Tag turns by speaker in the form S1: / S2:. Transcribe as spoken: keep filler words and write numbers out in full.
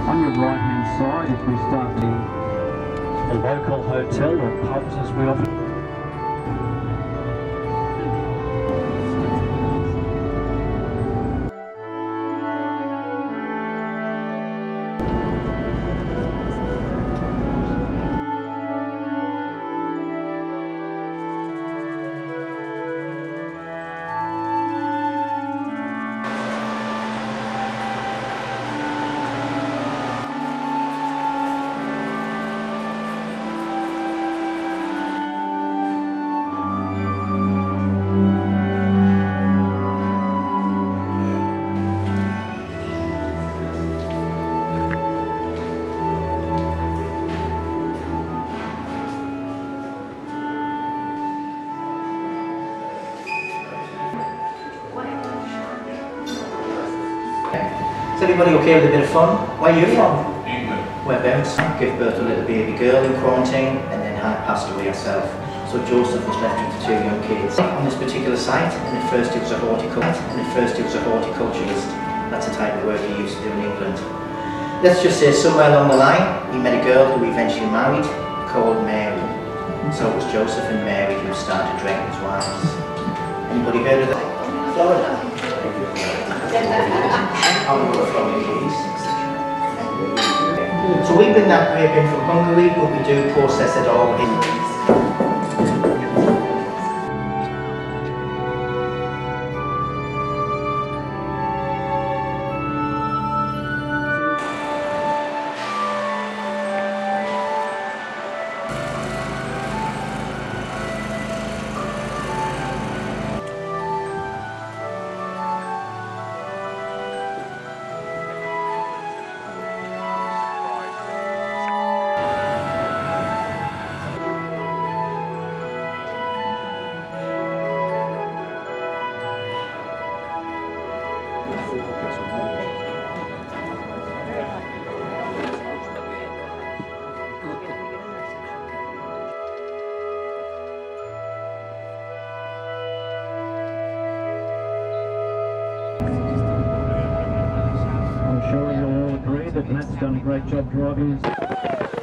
S1: On your right hand side, if we start the, the local hotel or pubs as we often
S2: Is anybody okay with a bit of fun? Where are you from?
S3: England.
S2: Whereabouts? Gave birth to a little baby girl in quarantine, and then Hannah passed away herself. So Joseph was left with the two young kids. On this particular site, and at first he was a horticulturist, and at first he was a horticulturist. That's the type of work he used to do in England. Let's just say somewhere along the line, he met a girl who he eventually married, called Mary. So it was Joseph and Mary who started Drayton's Wines. Anybody heard of that? Florida. So we bring that grape in from Hungary, but we do process it all in.
S1: I'm sure you'll all agree that Matt's done a great job driving this.